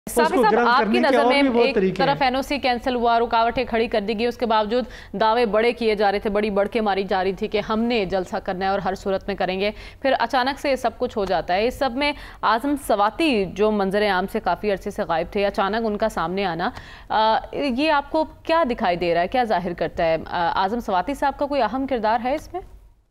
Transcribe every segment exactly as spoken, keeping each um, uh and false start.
साहब आपकी नज़र में एक तरफ एन ओ सी कैंसिल हुआ, रुकावटें खड़ी कर दी गई, उसके बावजूद दावे बड़े किए जा रहे थे, बड़ी बढ़के मारी जा रही थी कि हमने जलसा करना है और हर सूरत में करेंगे, फिर अचानक से सब कुछ हो जाता है। इस सब में आज़म स्वाति जो मंजर आम से काफ़ी अरसे से गायब थे, अचानक उनका सामने आना, आ, ये आपको क्या दिखाई दे रहा है, क्या जाहिर करता है? आज़म स्वाति साहब का कोई अहम किरदार है इसमें?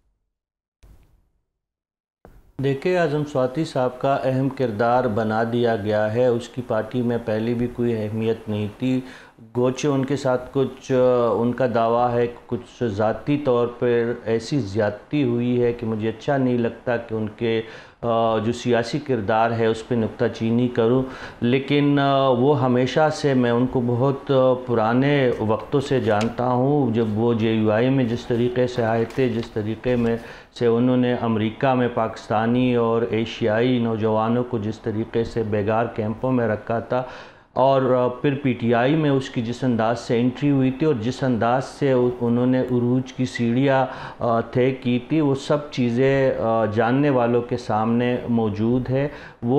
देखिए, आज़म स्वाति साहब का अहम किरदार बना दिया गया है। उसकी पार्टी में पहले भी कोई अहमियत नहीं थी। गोचे उनके साथ कुछ, उनका दावा है कुछ ज़ाती तौर पर ऐसी ज़्यादती हुई है कि मुझे अच्छा नहीं लगता कि उनके जो सियासी किरदार है उस पर नुक्ताचीनी करूं, लेकिन वो हमेशा से, मैं उनको बहुत पुराने वक्तों से जानता हूं। जब वो जे यू आई में जिस तरीके से आए थे, जिस तरीके में से उन्होंने अमेरिका में पाकिस्तानी और एशियाई नौजवानों को जिस तरीके से बेगार कैंपों में रखा था, और फिर पी टी आई में उसकी जिस अंदाज से एंट्री हुई थी और जिस अंदाज से उन्होंने उरूज की सीढ़ियाँ तय की थी, वो सब चीज़ें जानने वालों के सामने मौजूद है।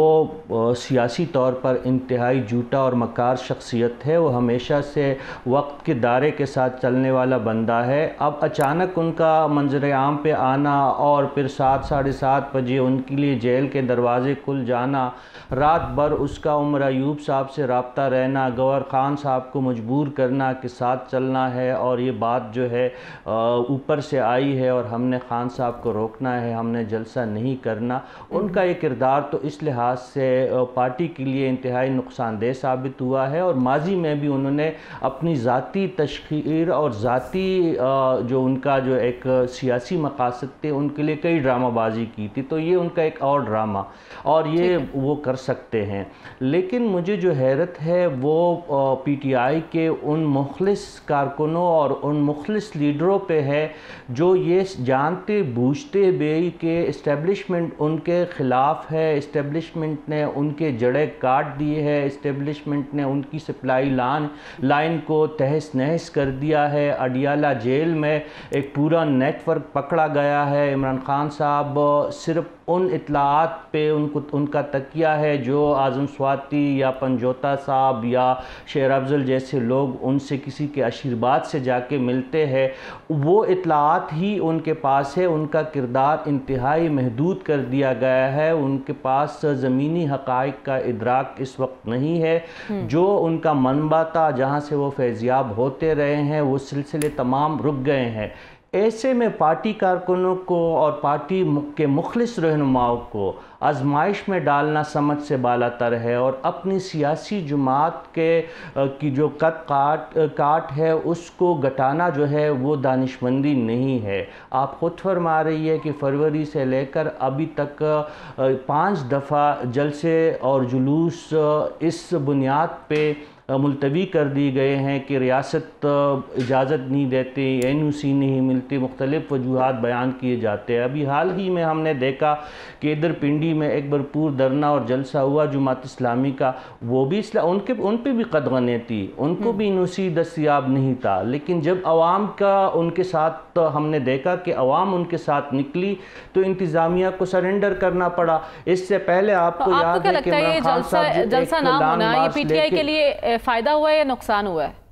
वो सियासी तौर पर इंतहाई झूठा और मकार शख्सियत है। वो हमेशा से वक्त के दायरे के साथ चलने वाला बंदा है। अब अचानक उनका मंजर आम पे आना और फिर सात साढ़े सात बजे उनके लिए जेल के दरवाज़े खुल जाना, रात भर उसका उमर अयूब साहब से राब्ता रहना, गवर खान साहब को मजबूर करना कि साथ चलना है और ये बात जो है ऊपर से आई है और हमने खान साहब को रोकना है, हमने जलसा नहीं करना। उनका ये किरदार तो इस लिहाज से पार्टी के लिए इंतहाई नुकसानदेह साबित हुआ है, और माजी में भी उन्होंने अपनी ज़ाती तशकीर और ज़ाती जो उनका जो एक सियासी मकासद थे उनके लिए कई ड्रामाबाजी की थी। तो ये उनका एक और ड्रामा, और ये वो कर सकते हैं। लेकिन मुझे जो हैरत है वो पी टी आई के उन मुखलिस कारकुनों और उन मुखलिस लीडरों पे है जो ये जानते बूझते हुए कि इस्टेब्लिशमेंट उनके ख़िलाफ़ है, इस्टेब्लिशमेंट ने उनके जड़ें काट दिए है, इस्टेब्लिशमेंट ने उनकी सप्लाई लाइन लाइन को तहस नहस कर दिया है। अडियाला जेल में एक पूरा नेटवर्क पकड़ा गया है। इमरान खान साहब सिर्फ उन इत्तलाआत पे उनको उनका तकिया है जो आज़म स्वाति या पंजोता साहब या शेर अफजल जैसे लोग उनसे किसी के आशीर्वाद से जाके मिलते हैं, वो इत्तलाआत ही उनके पास है। उनका किरदार इंतहाई महदूद कर दिया गया है। उनके पास ज़मीनी हक़ाइक़ का इदराक इस वक्त नहीं है। जो उनका मनबा था, जहाँ से वो फैज़याब होते रहे हैं, वो सिलसिले तमाम रुक गए हैं। ऐसे में पार्टी कारकुनों को और पार्टी के मुखलिस रहनुमाओं को आजमाइश में डालना समझ से बालातर है, और अपनी सियासी जमात के की जो कद काट काट है उसको घटाना जो है वो दानिशमंदी नहीं है। आप खुद फरमा रही है कि फरवरी से लेकर अभी तक पाँच दफ़ा जलसे और जुलूस इस बुनियाद पे मुलतवी कर दी गए हैं कि रियासत इजाज़त नहीं देती, एन ओ सी नहीं मिलती, मुख्तलिफ़ वजूहात बयान किए जाते हैं। अभी हाल ही में हमने देखा कि इधर पिंडी में एक भरपूर धरना और जलसा हुआ जुमात इस्लामी का, वो भी इसला उनके उन पर भी कदगने थी, उनको भी एन ओ सी दस्तयाब नहीं था। लेकिन जब अवाम का उनके साथ तो हमने देखा कि अवाम उनके साथ निकली तो इंतज़ामिया को सरेंडर करना पड़ा। इससे पहले आपको तो याद आपको क्या है कि लगता है ये जलसा जलसा ना होना ये पी टी आई के लिए फ़ायदा हुआ है या नुकसान हुआ है?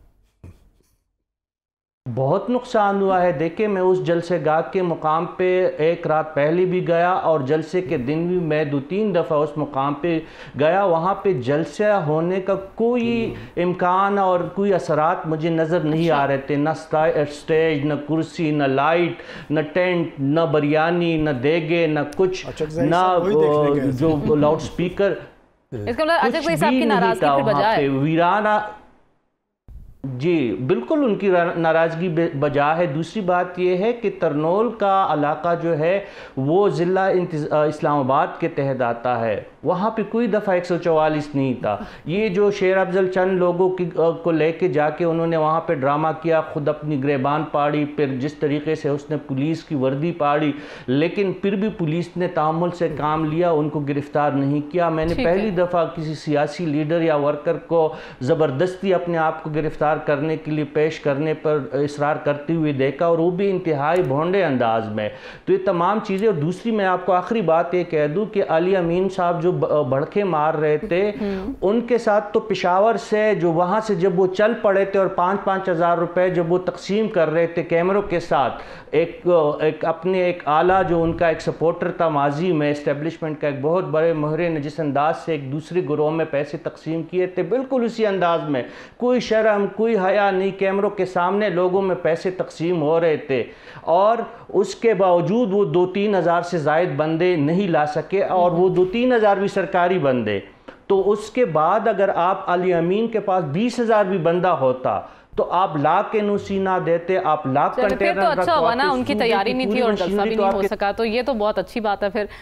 बहुत नुकसान हुआ है। देखिए, मैं उस जलसे गाह के मुकाम पे एक रात पहले भी गया और जलसे के दिन भी मैं दो तीन दफ़ा उस मुकाम पे गया। वहाँ पे जलसा होने का कोई इम्कान और कोई असरात मुझे नज़र नहीं आ रहे थे। न स्टेज, न कुर्सी, न लाइट, न टेंट, न बिरयानी, न देगे, न कुछ, न जो लाउड स्पीकर, इसका मतलब अजय भाई साहब की नाराज़गी फिर बजा है। वीराना, जी बिल्कुल उनकी नाराज़गी बजा है। दूसरी बात यह है कि तरनोल का इलाका जो है वो ज़िला इस्लामाबाद के तहत आता है, वहाँ पे कोई दफ़ा एक सौ चौवालीस नहीं था। ये जो शेर अफजल चंद लोगों की को लेके जाके उन्होंने वहाँ पे ड्रामा किया, ख़ुद अपनी गिरबान पाड़ी, फिर जिस तरीके से उसने पुलिस की वर्दी पाड़ी, लेकिन फिर भी पुलिस ने तामुल से काम लिया, उनको गिरफ़्तार नहीं किया। मैंने पहली दफ़ा किसी सियासी लीडर या वर्कर को ज़बरदस्ती अपने आप को गिरफ़्तार करने के लिए पेश करने पर इसरार करते हुए देखा, और वो भी इंतहाई भोंडे अंदाज में। तो ये तमाम चीज़ें। और दूसरी मैं आपको आखिरी बात ये कह दूँ कि अली अमीन साहब जो जो भड़के मार रहे थे उनके साथ तो पेशावर से जो वहाँ से जब वो चल पड़े थे और पाँच पाँच हज़ार रुपए जब वो तकसीम कर रहे थे कैमरों के साथ, एक एक अपने एक आला जो उनका एक सपोर्टर था माजी में एस्टेब्लिशमेंट का, एक बहुत बड़े मोहरे ने जिस अंदाज से एक दूसरे ग्रोह में पैसे तकसीम किए थे, बिल्कुल उसी अंदाज में, कोई शर्म कोई हया नहीं, कैमरों के सामने लोगों में पैसे तकसीम हो रहे थे। और उसके बावजूद वो दो तीन हज़ार से ज़ायद बंदे नहीं ला सके, और वो दो तीन हज़ार भी सरकारी बंदे। तो उसके बाद अगर आप अली अमीन के पास बीस हज़ार भी बंदा होता तो आप लाख के नुसी ना देते, आप लाख कंटेनर तो अच्छा हुआ ना, उनकी तैयारी नहीं थी और जलसा भी नहीं हो सका, तो ये तो बहुत अच्छी बात है फिर।